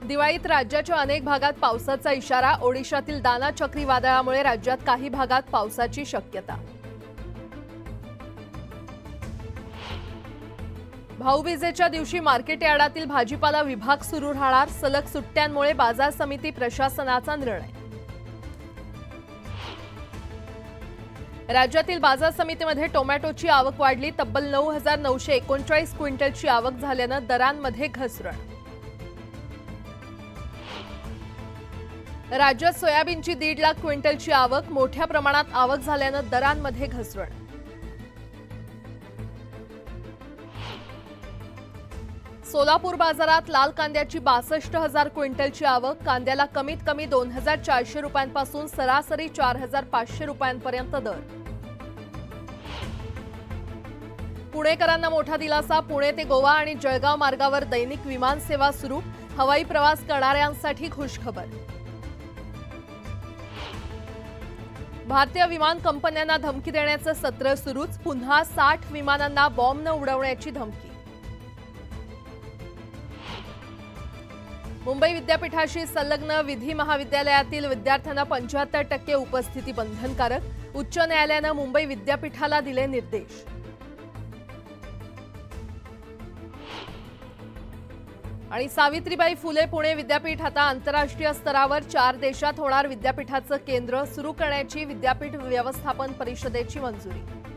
दिवाळीत राज्याच्या अनेक भागात पावसाचा इशारा। ओडिशातील दाना चक्रीवादळामुळे राज्यात काही भागात पावसाची शक्यता। भाऊबीजेच्या दिवशी मार्केट यार्डातील भाजीपाला विभाग सुरू राहणार। सलग सुट्ट्यांमुळे बाजार समिती प्रशासनाचा निर्णय। राज्यातील बाजार समितीमध्ये टोमॅटोची आवक वाढली। तब्बल 9,939 क्विंटलची आवक झाल्याने दरांमध्ये घसरण। राज्यात सोयाबीनची 1.5 लाख क्विंटलची आवक। मोठ्या प्रमाणात आवक झाल्याने दरांमध्ये घसरण। सोलापूर बाजारात लाल कांद्याची 62,000 क्विंटलची आवक। कांद्याला कमीत कमी 2,400 रुपयांपासून सरासरी 4,500 रुपयांपर्यंत दर। पुणेकरांना मोठा दिलासा। पुणे ते गोवा आणि जळगाव मार्गावर दैनिक विमान सेवा सुरू। हवाई प्रवास करणाऱ्यांसाठी खुशखबर। भारतीय विमान कंपन्यांना धमकी देण्याचे सत्र सुरूच। पुन्हा 60 विमानांना बॉम्बने उडवण्याची धमकी। मुंबई विद्यापीठाशी संलग्न विधी महाविद्यालयातील विद्यार्थ्यांना 75% उपस्थिती बंधनकारक। उच्च न्यायालयाने मुंबई विद्यापीठाला दिले निर्देश। आणि सावित्रीबाई फुले पुणे विद्यापीठ आता आंतरराष्ट्रीय स्तरावर 4 देशात होणार। विद्यापीठाचे केंद्र सुरू करण्याची विद्यापीठ व्यवस्थापन परिषदेची मंजुरी।